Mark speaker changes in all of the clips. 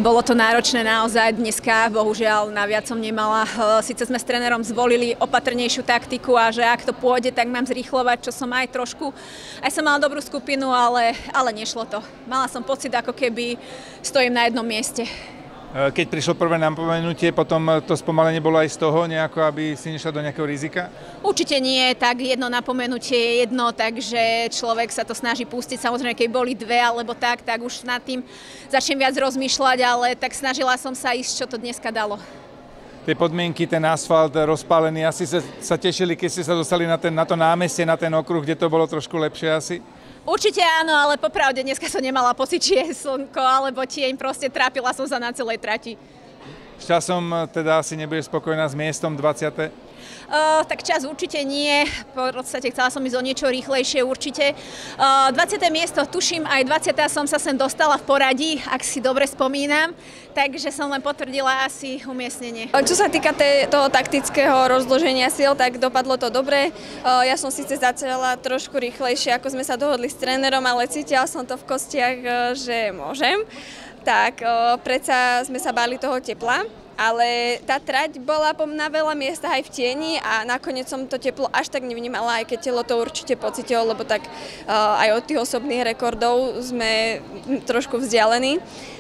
Speaker 1: Bolo to náročné naozaj dneska, bohužiaľ naviac som nemala. Sice sme s trénerom zvolili opatrnejšiu taktiku a že ak to pôjde, tak mám zrýchlovať, čo som aj trošku. Aj som mala dobrú skupinu, ale nešlo to. Mala som pocit, ako keby stojím na jednom mieste.
Speaker 2: Keď prišlo prvé napomenutie, potom to spomalenie bolo aj z toho nejako, aby si nešla do nejakého rizika?
Speaker 1: Určite nie, tak jedno napomenutie je jedno, takže človek sa to snaží pustiť. Samozrejme, keď boli dve alebo tak už nad tým začnem viac rozmýšľať, ale tak snažila som sa ísť, čo to dneska dalo.
Speaker 2: Tie podmienky, ten asfalt rozpálený, asi sa tešili, keď ste sa dostali na to námestie, na ten okruh, kde to bolo trošku lepšie asi?
Speaker 1: Určite áno, ale popravde dneska som nemala pocit, či je slnko alebo tieň, proste trápila som sa na celej trati.
Speaker 2: S časom teda asi nebudeš spokojná s miestom 20.
Speaker 1: Tak čas určite nie, v podstate chcela som ísť o niečo rýchlejšie určite. 20. miesto, tuším, aj 20. som sa sem dostala v poradí, ak si dobre spomínam, takže som len potvrdila asi umiestnenie.
Speaker 3: Čo sa týka toho taktického rozloženia síl, tak dopadlo to dobre. Ja som síce začala trošku rýchlejšie, ako sme sa dohodli s trénerom, ale cítila som to v kostiach, že môžem. Tak predsa sme sa báli toho tepla. Ale tá trať bola na veľa miestach aj v tieni a nakoniec som to teplo až tak nevnímala, aj keď telo to určite pocítilo, lebo tak aj od tých osobných rekordov sme trošku vzdialení.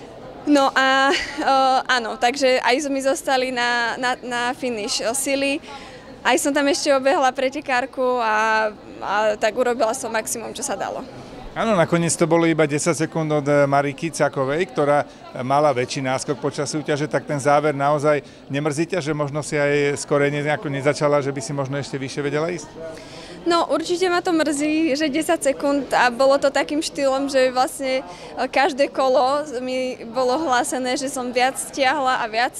Speaker 3: No a áno, takže aj sme zostali na finish sily. Aj som tam ešte obehla pretekárku a tak urobila som maximum, čo sa dalo.
Speaker 2: Áno, nakoniec to bolo iba 10 sekúnd od Mariky Cakovej, ktorá mala väčší náskok počas súťaže, tak ten záver naozaj nemrzí ťa, že možno si aj skôr nejako nezačala, že by si možno ešte vyššie vedela ísť?
Speaker 3: No určite ma to mrzí, že 10 sekúnd a bolo to takým štýlom, že vlastne každé kolo mi bolo hlásené, že som viac stiahla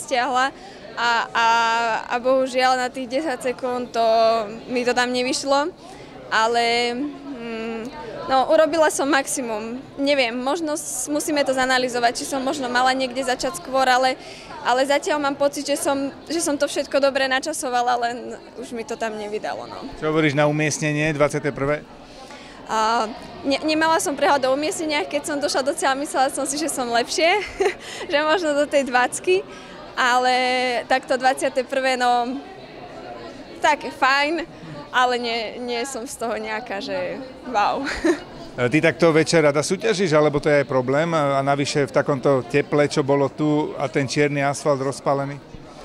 Speaker 3: a bohužiaľ na tých 10 sekúnd mi to tam nevyšlo, ale no, urobila som maximum. Neviem, možno musíme to zanalizovať, či som možno mala niekde začať skôr, ale zatiaľ mám pocit, že som to všetko dobre načasovala, len už mi to tam nevydalo. No.
Speaker 2: Čo hovoríš na umiestnenie 21?
Speaker 3: Nemala som prehľad o umiestneniach, keď som došla do cieľa, myslela som si, že som lepšie, že možno do tej 20, ale takto 21, no tak fajn. Ale nie som z toho nejaká, že wow.
Speaker 2: Ty takto večer rada súťažíš, alebo to je aj problém? A navyše v takomto teple, čo bolo tu a ten čierny asfalt rozpálený?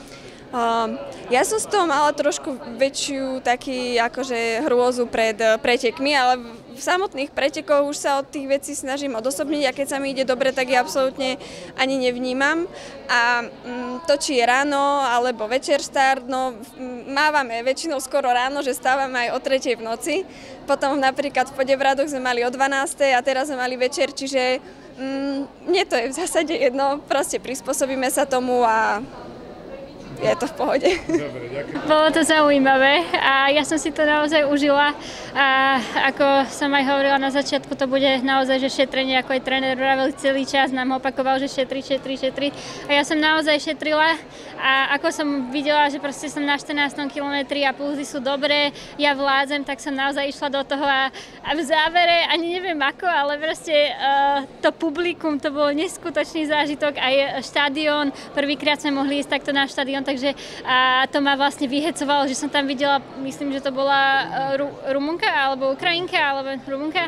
Speaker 3: Ja som z toho mala trošku väčšiu akože hrôzu pred pretekmi, ale v samotných pretekoch už sa od tých vecí snažím odosobniť a keď sa mi ide dobre, tak ja absolútne ani nevnímam. A to, či je ráno alebo večer štart, no mávame väčšinou skoro ráno, že stávame aj o 3:00 v noci. Potom napríklad v Podebradoch sme mali o 12:00 a teraz sme mali večer, čiže mne to je v zásade jedno, proste prispôsobíme sa tomu a je to v pohode.
Speaker 2: Dobre, ďakujem.
Speaker 4: Bolo to zaujímavé a ja som si to naozaj užila a ako som aj hovorila na začiatku, to bude naozaj, že šetrenie, ako aj tréner hovoril celý čas, nám opakoval, že šetri a ja som naozaj šetrila a ako som videla, že proste som na 14. kilometri a pulzy sú dobré, ja vládzem, tak som naozaj išla do toho a v závere, ani neviem ako, ale proste to publikum, to bol neskutočný zážitok, aj štadión, prvýkrát sme mohli ísť takto na štadión, takže to ma vlastne vyhecovalo, že som tam videla, myslím, že to bola Rumunka alebo Ukrajinka, alebo Rumunka.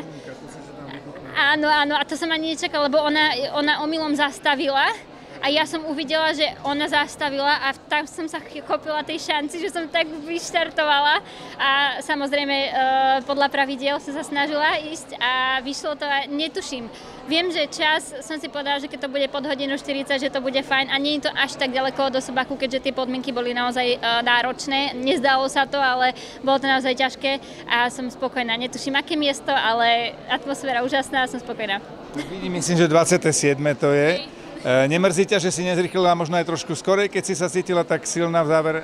Speaker 4: Áno, a to som ani nečakala, lebo ona omylom zastavila a ja som uvidela, že ona zastavila a tam som sa chopila tej šanci, že som tak vyštartovala a samozrejme podľa pravidiel som sa snažila ísť a vyšlo to a netuším. Viem, že čas som si povedala, že keď to bude pod 1:40, že to bude fajn a nie je to až tak ďaleko od Osobaku, keďže tie podmienky boli naozaj náročné. Nezdalo sa to, ale bolo to naozaj ťažké a som spokojná. Netuším, aké miesto, ale atmosféra úžasná a som spokojná.
Speaker 2: Myslím, že 27. to je. Nemrzí ťa, že si nezrýchlila možno aj trošku skorej, keď si sa cítila tak silná v závere?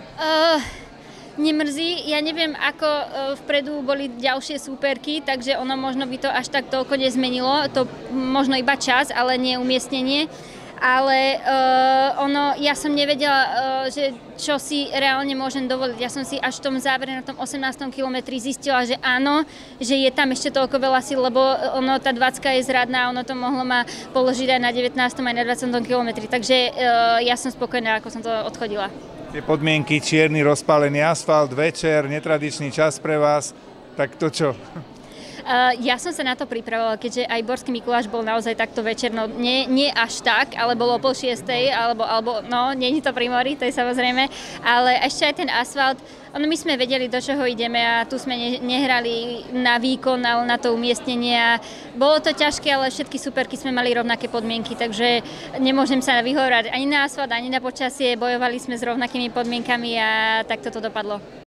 Speaker 4: Nemrzí. Ja neviem, ako vpredu boli ďalšie súperky, takže ono možno by to až tak toľko nezmenilo. To možno iba čas, ale nie umiestnenie. ale ja som nevedela, že čo si reálne môžem dovoliť. Ja som si až v tom závere na tom 18. kilometri zistila, že áno, že je tam ešte toľko veľa síl, lebo tá 20 je zradná a ono to mohlo ma položiť aj na 19. aj na 20. kilometri. Takže ja som spokojná, ako som to odchodila.
Speaker 2: Tie podmienky, čierny rozpálený asfalt, večer, netradičný čas pre vás, tak to čo?
Speaker 4: Ja som sa na to pripravovala, keďže aj Borský Mikuláš bol naozaj takto večer, no nie až tak, ale bolo 5:30, alebo no, nie je to pri mori, to je samozrejme, ale ešte aj ten asfalt, my sme vedeli, do čoho ideme a tu sme nehrali na výkon, ale na to umiestnenie a bolo to ťažké, ale všetky superky sme mali rovnaké podmienky, takže nemôžem sa vyhovárať ani na asfalt, ani na počasie, bojovali sme s rovnakými podmienkami a takto to dopadlo.